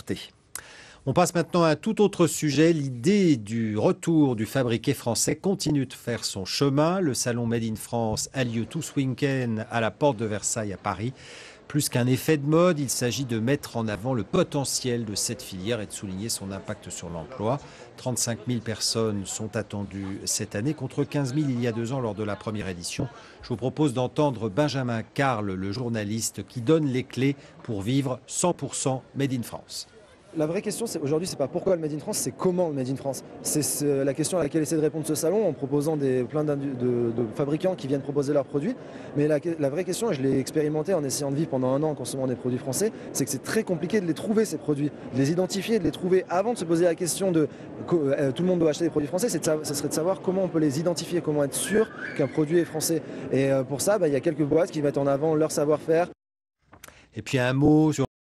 portée. On passe maintenant à un tout autre sujet. L'idée du retour du fabriqué français continue de faire son chemin. Le salon Made in France a lieu tout ce week-end à la porte de Versailles à Paris. Plus qu'un effet de mode, il s'agit de mettre en avant le potentiel de cette filière et de souligner son impact sur l'emploi. 35 000 personnes sont attendues cette année contre 15 000 il y a 2 ans lors de la première édition. Je vous propose d'entendre Benjamin Carle, le journaliste qui donne les clés pour vivre 100% Made in France. La vraie question aujourd'hui, c'est pas pourquoi le Made in France, c'est comment le Made in France. C'est la question à laquelle essaie de répondre ce salon en proposant plein de fabricants qui viennent proposer leurs produits. Mais la vraie question, et je l'ai expérimenté en essayant de vivre pendant 1 an en consommant des produits français, c'est que c'est très compliqué de les trouver, ces produits, de les identifier, de les trouver avant de se poser la question de tout le monde doit acheter des produits français. Ce serait de savoir comment on peut les identifier, comment être sûr qu'un produit est français. Et pour ça, il y a quelques boîtes qui mettent en avant leur savoir-faire. Et puis un mot sur